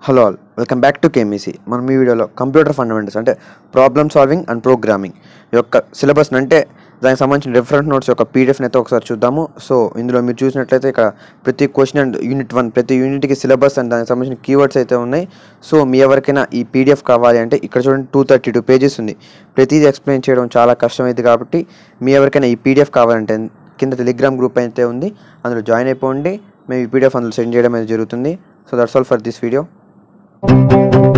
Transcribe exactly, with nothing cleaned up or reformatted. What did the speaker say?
Hello all, welcome back to KMEC. మనం ఈ వీడియోలో కంప్యూటర్ ఫండమెంటల్స్ అంటే ప్రాబ్లమ్ సాల్వింగ్ అండ్ ప్రోగ్రామింగ్ యొక్క సిలబస్ అంటే దానికి సంబంధించిన రిఫరెన్స్ నోట్స్ యొక్క పీడిఎఫ్ని అయితే ఒకసారి చూద్దాము. సో ఇందులో మీరు చూసినట్లయితే ఇక్కడ ప్రతి క్వశ్చన్ అండ్ యూనిట్ వన్ ప్రతి యూనిట్కి సిలబస్ అండ్ దానికి సంబంధించిన కీవర్డ్స్ అయితే ఉన్నాయి. సో మీ ఎవరికైనా ఈ పీడిఎఫ్ కావాలి అంటే ఇక్కడ చూడండి టూ థర్టీ టూ పేజెస్ ఉంది. ప్రతిదీ ఎక్స్ప్లెయిన్ చేయడం చాలా కష్టమైంది కాబట్టి మీ ఎవరికైనా ఈ పీడిఎఫ్ కావాలంటే కింద టెలిగ్రామ్ గ్రూప్ అయితే ఉంది, అందులో జాయిన్ అయిపోండి. మేము ఈ పీడిఎఫ్ అందులో సెండ్ చేయడం అయితే జరుగుతుంది. So that's all for this video. Thank you.